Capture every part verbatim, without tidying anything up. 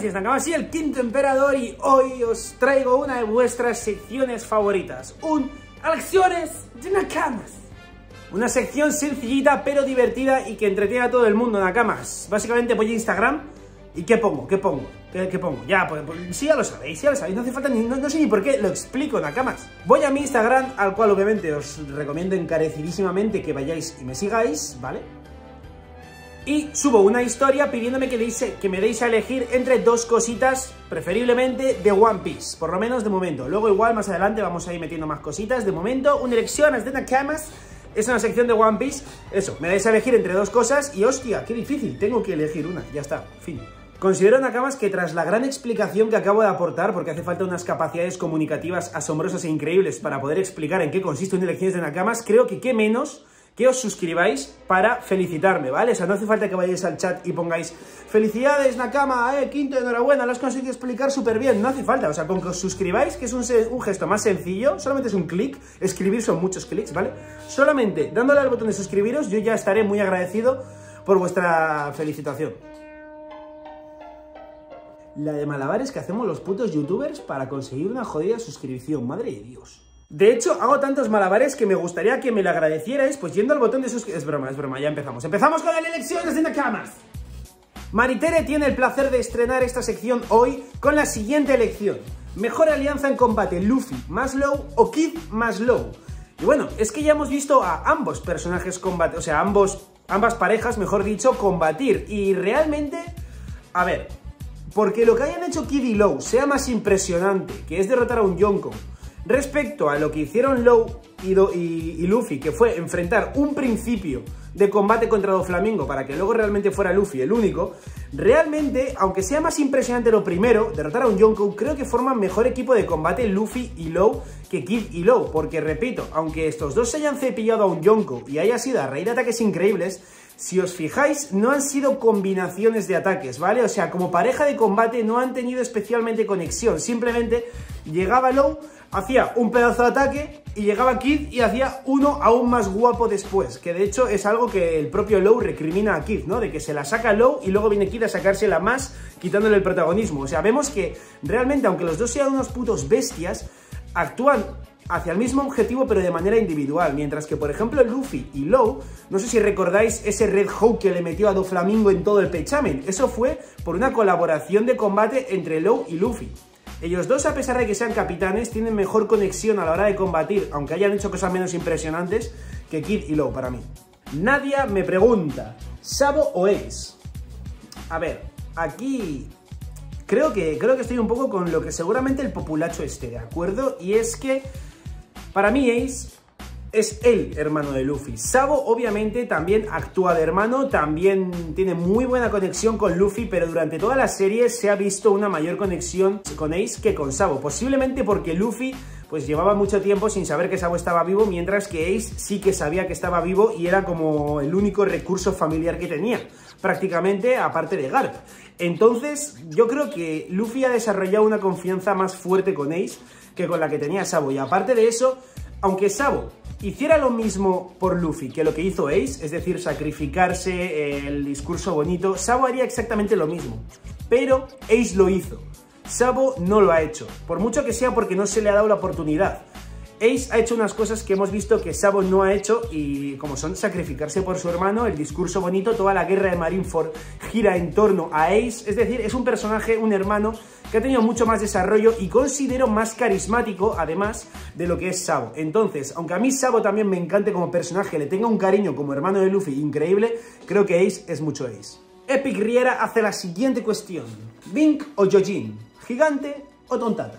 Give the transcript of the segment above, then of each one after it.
así es, Nakamas, soy el Quinto Emperador y hoy os traigo una de vuestras secciones favoritas, un Lecciones de Nakamas. Una sección sencillita pero divertida y que entretiene a todo el mundo, Nakamas. Básicamente voy a Instagram y ¿qué pongo? ¿Qué pongo? ¿Qué, qué pongo? Ya, pues, pues sí, ya lo sabéis, ya lo sabéis, no hace falta ni, no, no sé ni por qué, lo explico, Nakamas. Voy a mi Instagram, al cual obviamente os recomiendo encarecidísimamente que vayáis y me sigáis, ¿vale? Y subo una historia pidiéndome que, deis, que me deis a elegir entre dos cositas, preferiblemente de One Piece, por lo menos de momento. Luego igual más adelante vamos a ir metiendo más cositas. De momento, una Lecciones de Nakamas es una sección de One Piece. Eso, me dais a elegir entre dos cosas y hostia, qué difícil, tengo que elegir una, ya está, fin. Considero, Nakamas, que tras la gran explicación que acabo de aportar, porque hace falta unas capacidades comunicativas asombrosas e increíbles para poder explicar en qué consiste una Lecciones de Nakamas, creo que qué menos que os suscribáis para felicitarme, ¿vale? O sea, no hace falta que vayáis al chat y pongáis felicidades, Nakama, eh, Quinto, enhorabuena, lo has conseguido explicar súper bien. No hace falta, o sea, con que os suscribáis, que es un, un gesto más sencillo, solamente es un clic, escribir son muchos clics, ¿vale? Solamente dándole al botón de suscribiros, yo ya estaré muy agradecido por vuestra felicitación. La de malabares que hacemos los putos youtubers para conseguir una jodida suscripción, madre de Dios. De hecho, hago tantos malabares que me gustaría que me lo agradecierais, pues yendo al botón de suscribir. Es broma, es broma, ya empezamos. Empezamos con las Lecciones de Nakamas. Maritere tiene el placer de estrenar esta sección hoy con la siguiente elección: mejor alianza en combate, Luffy más Law o Kid más Law. Y bueno, es que ya hemos visto a ambos personajes combatir, o sea, ambos, ambas parejas, mejor dicho, combatir. Y realmente, a ver, porque lo que hayan hecho Kid y Law sea más impresionante, que es derrotar a un Yonko, respecto a lo que hicieron Law y, Do, y, y Luffy, que fue enfrentar un principio de combate contra Doflamingo para que luego realmente fuera Luffy el único, realmente, aunque sea más impresionante lo primero, derrotar a un Yonko, creo que forman mejor equipo de combate Luffy y Law que Kid y Law, porque repito, aunque estos dos se hayan cepillado a un Yonko y haya sido a raíz de ataques increíbles, si os fijáis, no han sido combinaciones de ataques, ¿vale? O sea, como pareja de combate no han tenido especialmente conexión, simplemente llegaba Law, hacía un pedazo de ataque y llegaba Kid y hacía uno aún más guapo después, que de hecho es algo que el propio Law recrimina a Kid, ¿no? De que se la saca Law y luego viene Kid a sacársela más, quitándole el protagonismo. O sea, vemos que realmente, aunque los dos sean unos putos bestias, actúan hacia el mismo objetivo pero de manera individual, mientras que por ejemplo Luffy y Law, no sé si recordáis ese Red Hawk que le metió a Doflamingo en todo el pechamen, eso fue por una colaboración de combate entre Law y Luffy. Ellos dos, a pesar de que sean capitanes, tienen mejor conexión a la hora de combatir, aunque hayan hecho cosas menos impresionantes que Kid y Law para mí. Nadia me pregunta, ¿Sabo o Ace? A ver, aquí creo que, creo que estoy un poco con lo que seguramente el populacho esté de acuerdo, y es que para mí Ace es el hermano de Luffy. Sabo obviamente también actúa de hermano, también tiene muy buena conexión con Luffy, pero durante toda la serie se ha visto una mayor conexión con Ace que con Sabo, posiblemente porque Luffy pues llevaba mucho tiempo sin saber que Sabo estaba vivo, mientras que Ace sí que sabía que estaba vivo y era como el único recurso familiar que tenía, prácticamente aparte de Garp. Entonces yo creo que Luffy ha desarrollado una confianza más fuerte con Ace que con la que tenía Sabo, y aparte de eso, aunque Sabo hiciera lo mismo por Luffy que lo que hizo Ace, es decir, sacrificarse, eh, el discurso bonito, Sabo haría exactamente lo mismo, pero Ace lo hizo. Sabo no lo ha hecho, por mucho que sea porque no se le ha dado la oportunidad. Ace ha hecho unas cosas que hemos visto que Sabo no ha hecho, y como son sacrificarse por su hermano, el discurso bonito, toda la guerra de Marineford gira en torno a Ace, es decir, es un personaje, un hermano que ha tenido mucho más desarrollo y considero más carismático, además de lo que es Sabo. Entonces, aunque a mí Sabo también me encante como personaje, le tenga un cariño como hermano de Luffy increíble, creo que Ace es mucho Ace. Epic Riera hace la siguiente cuestión: ¿Mink o Yojin? ¿Gigante o Tontata?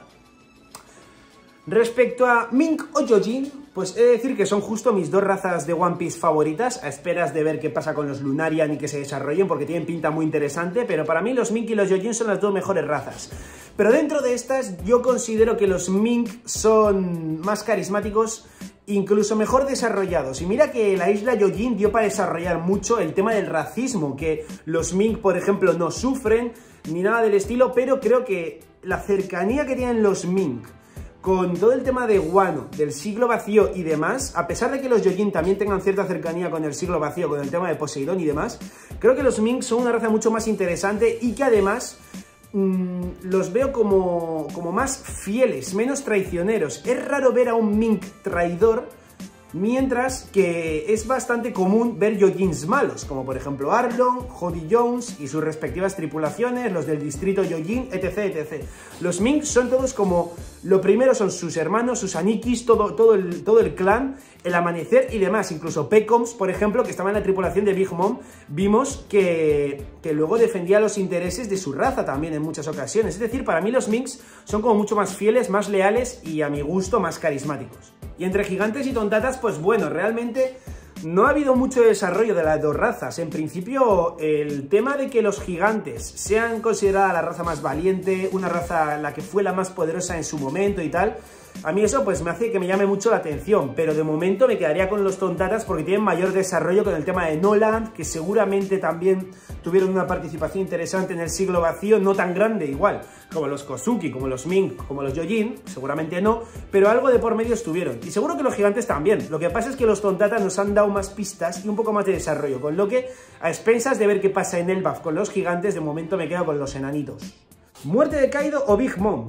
Respecto a Mink o Yojin, pues he de decir que son justo mis dos razas de One Piece favoritas, a esperas de ver qué pasa con los Lunarian y que se desarrollen, porque tienen pinta muy interesante, pero para mí los Mink y los Yojin son las dos mejores razas. Pero dentro de estas, yo considero que los Mink son más carismáticos, incluso mejor desarrollados. Y mira que la isla Yojin dio para desarrollar mucho el tema del racismo, que los Mink, por ejemplo, no sufren, ni nada del estilo, pero creo que la cercanía que tienen los Mink con todo el tema de Wano, del siglo vacío y demás, a pesar de que los Yojin también tengan cierta cercanía con el siglo vacío, con el tema de Poseidón y demás, creo que los Mink son una raza mucho más interesante y que además mmm, los veo como, como más fieles, menos traicioneros. Es raro ver a un Mink traidor, mientras que es bastante común ver Yojins malos, como por ejemplo Arlong, Jody Jones y sus respectivas tripulaciones, los del distrito Yojin, etc, etcétera. Los Mink son todos como, lo primero son sus hermanos, sus anikis, todo, todo, el, todo el clan, el amanecer y demás. Incluso Pecoms, por ejemplo, que estaba en la tripulación de Big Mom, vimos que, que luego defendía los intereses de su raza también en muchas ocasiones. Es decir, para mí los Minks son como mucho más fieles, más leales y a mi gusto más carismáticos. Y entre gigantes y tontatas, pues bueno, realmente no ha habido mucho desarrollo de las dos razas. En principio, el tema de que los gigantes sean consideradas la raza más valiente, una raza la que fue la más poderosa en su momento y tal, a mí eso pues me hace que me llame mucho la atención, pero de momento me quedaría con los tontatas porque tienen mayor desarrollo con el tema de Noland, que seguramente también tuvieron una participación interesante en el siglo vacío, no tan grande igual, como los Kozuki, como los Mink, como los Yojin, seguramente no, pero algo de por medio estuvieron, y seguro que los gigantes también. Lo que pasa es que los tontatas nos han dado más pistas y un poco más de desarrollo, con lo que, a expensas de ver qué pasa en Elbaf con los gigantes, de momento me quedo con los enanitos. ¿Muerte de Kaido o Big Mom?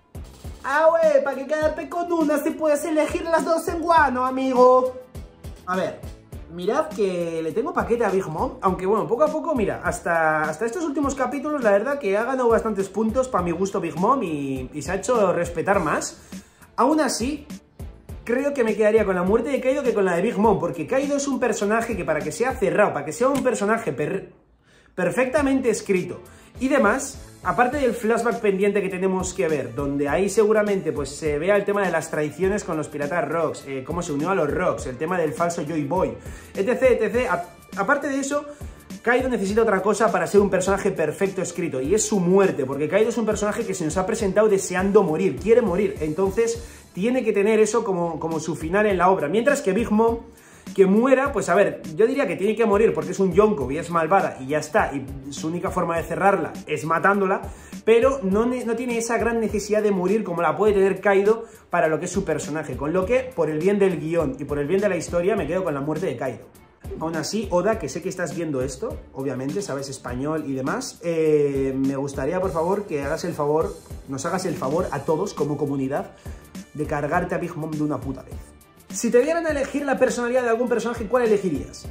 Ah, wey, para que quedarte con una si puedes elegir las dos en guano, amigo. A ver, mirad que le tengo paquete a Big Mom, aunque bueno, poco a poco, mira, hasta, hasta estos últimos capítulos la verdad que ha ganado bastantes puntos para mi gusto Big Mom y, y se ha hecho respetar más. Aún así, creo que me quedaría con la muerte de Kaido que con la de Big Mom, porque Kaido es un personaje que para que sea cerrado, para que sea un personaje per perfectamente escrito y demás, aparte del flashback pendiente que tenemos que ver, donde ahí seguramente pues se vea el tema de las traiciones con los piratas Rocks, eh, cómo se unió a los Rocks, el tema del falso Joy Boy, etc, etcétera. A aparte de eso, Kaido necesita otra cosa para ser un personaje perfecto escrito, y es su muerte, porque Kaido es un personaje que se nos ha presentado deseando morir, quiere morir, entonces tiene que tener eso como, como su final en la obra, mientras que Big Mom, que muera, pues a ver, yo diría que tiene que morir porque es un yonko y es malvada y ya está, y su única forma de cerrarla es matándola, pero no, no tiene esa gran necesidad de morir como la puede tener Kaido para lo que es su personaje, con lo que, por el bien del guión y por el bien de la historia, me quedo con la muerte de Kaido. Aún así, Oda, que sé que estás viendo esto, obviamente, sabes español y demás, eh, me gustaría, por favor, que hagas el favor, nos hagas el favor a todos, como comunidad, de cargarte a Big Mom de una puta vez. Si te dieran a elegir la personalidad de algún personaje, ¿cuál elegirías?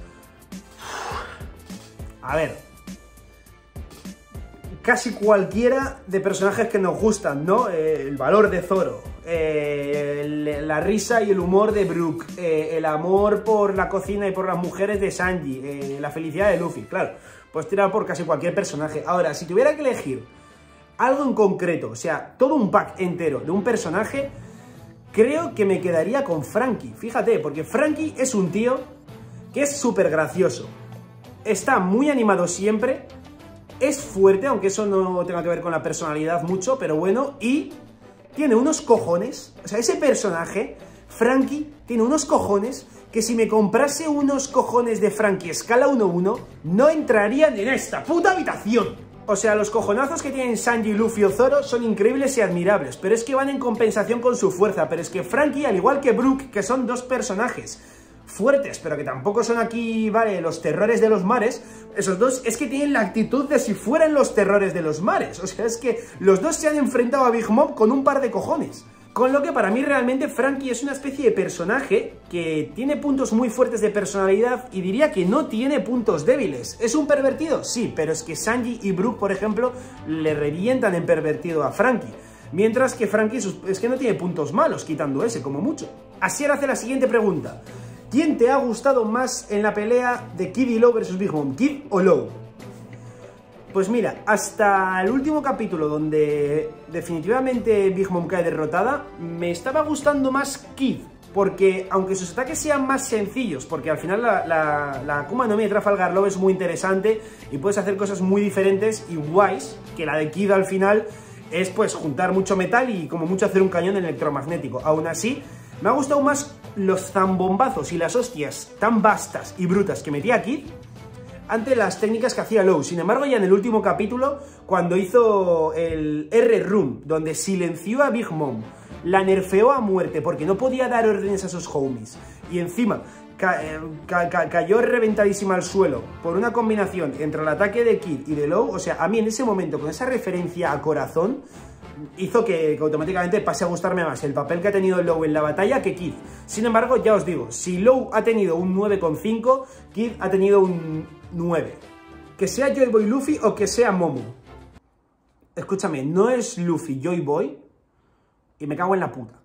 A ver, casi cualquiera de personajes que nos gustan, ¿no? Eh, el valor de Zoro, eh, el, la risa y el humor de Brook, eh, el amor por la cocina y por las mujeres de Sanji, eh, la felicidad de Luffy, claro, puedes tirar por casi cualquier personaje. Ahora, si tuviera que elegir algo en concreto, o sea, todo un pack entero de un personaje, creo que me quedaría con Franky, fíjate, porque Franky es un tío que es súper gracioso, está muy animado siempre, es fuerte, aunque eso no tenga que ver con la personalidad mucho, pero bueno, y tiene unos cojones, o sea, ese personaje, Franky, tiene unos cojones que si me comprase unos cojones de Franky escala uno uno, no entrarían en esta puta habitación. O sea, los cojonazos que tienen Sanji, Luffy o Zoro son increíbles y admirables, pero es que van en compensación con su fuerza. Pero es que Franky, al igual que Brook, que son dos personajes fuertes, pero que tampoco son aquí, vale, los terrores de los mares, esos dos es que tienen la actitud de si fueran los terrores de los mares. O sea, es que los dos se han enfrentado a Big Mom con un par de cojones. Con lo que para mí realmente Franky es una especie de personaje que tiene puntos muy fuertes de personalidad y diría que no tiene puntos débiles. ¿Es un pervertido? Sí, pero es que Sanji y Brook, por ejemplo, le revientan en pervertido a Franky. Mientras que Franky es que no tiene puntos malos, quitando ese, como mucho. Asier hace la siguiente pregunta. ¿Quién te ha gustado más en la pelea de Kid y Law versus Big Mom? ¿Kid o Law? Pues mira, hasta el último capítulo donde definitivamente Big Mom cae derrotada, me estaba gustando más Kid, porque aunque sus ataques sean más sencillos, porque al final la, la, la Akuma no Mi de Trafalgar Law es muy interesante y puedes hacer cosas muy diferentes y guays, que la de Kid al final es pues juntar mucho metal y como mucho hacer un cañón electromagnético. Aún así, me ha gustado más los zambombazos y las hostias tan vastas y brutas que metía Kid ante las técnicas que hacía Law. Sin embargo, ya en el último capítulo, cuando hizo el R-Room, donde silenció a Big Mom, la nerfeó a muerte porque no podía dar órdenes a sus homies, y encima ca eh, ca ca cayó reventadísima al suelo por una combinación entre el ataque de Kid y de Law, o sea, a mí en ese momento, con esa referencia a corazón, hizo que, que automáticamente pase a gustarme más el papel que ha tenido Law en la batalla que Kid. Sin embargo, ya os digo, si Law ha tenido un nueve coma cinco, Kid ha tenido un nueve. Que sea Joy Boy Luffy o que sea Momo. Escúchame, no es Luffy Joy Boy y me cago en la puta.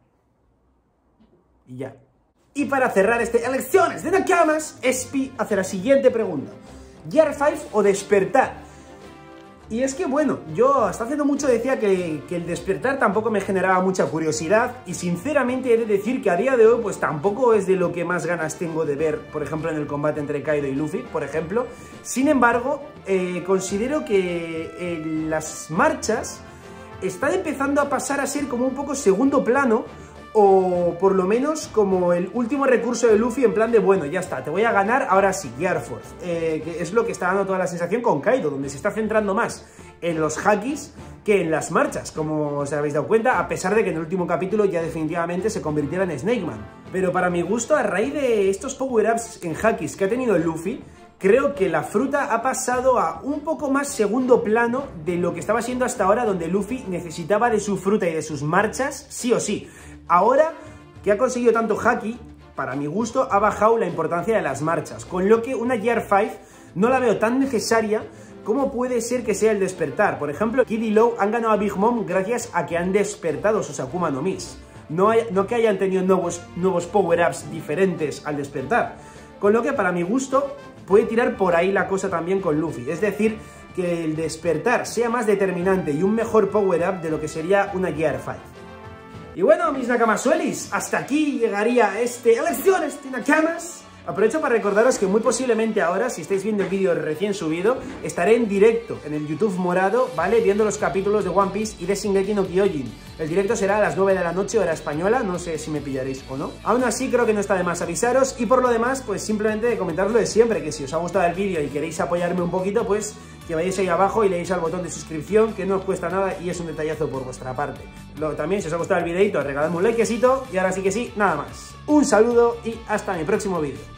Y ya. Y para cerrar este Elecciones de Nakamas, Espi hace la siguiente pregunta. ¿Gear cinco o Despertar? Y es que, bueno, yo hasta hace no mucho decía que, que el Despertar tampoco me generaba mucha curiosidad y sinceramente he de decir que a día de hoy pues tampoco es de lo que más ganas tengo de ver, por ejemplo, en el combate entre Kaido y Luffy, por ejemplo. Sin embargo, eh, considero que eh, las marchas están empezando a pasar a ser como un poco segundo plano, o por lo menos como el último recurso de Luffy en plan de, bueno, ya está, te voy a ganar, ahora sí, Gear Force, eh, que es lo que está dando toda la sensación con Kaido, donde se está centrando más en los hakis que en las marchas, como os habéis dado cuenta, a pesar de que en el último capítulo ya definitivamente se convirtiera en Snake Man. Pero para mi gusto, a raíz de estos power-ups en hakis que ha tenido Luffy, creo que la fruta ha pasado a un poco más segundo plano de lo que estaba siendo hasta ahora, donde Luffy necesitaba de su fruta y de sus marchas, sí o sí. Ahora que ha conseguido tanto haki, para mi gusto ha bajado la importancia de las marchas, con lo que una Gear cinco no la veo tan necesaria como puede ser que sea el Despertar. Por ejemplo, Kid y Law han ganado a Big Mom gracias a que han despertado sus Akuma no Mis, no, hay, no que hayan tenido nuevos, nuevos power-ups diferentes al Despertar, con lo que para mi gusto puede tirar por ahí la cosa también con Luffy, es decir, que el Despertar sea más determinante y un mejor power-up de lo que sería una Gear cinco. Y bueno, mis Nakamasuelis, hasta aquí llegaría este Elecciones de Nakamas. Aprovecho para recordaros que muy posiblemente ahora, si estáis viendo el vídeo recién subido, estaré en directo en el YouTube morado, ¿vale? Viendo los capítulos de One Piece y de Shingeki no Kyojin. El directo será a las nueve de la noche, hora española, no sé si me pillaréis o no. Aún así, creo que no está de más avisaros, y por lo demás, pues simplemente comentaros lo de siempre, que si os ha gustado el vídeo y queréis apoyarme un poquito, pues que vayáis ahí abajo y le deis al botón de suscripción, que no os cuesta nada y es un detallazo por vuestra parte. Luego también, si os ha gustado el videito, regaladme un likecito, y ahora sí que sí, nada más. Un saludo y hasta mi próximo vídeo.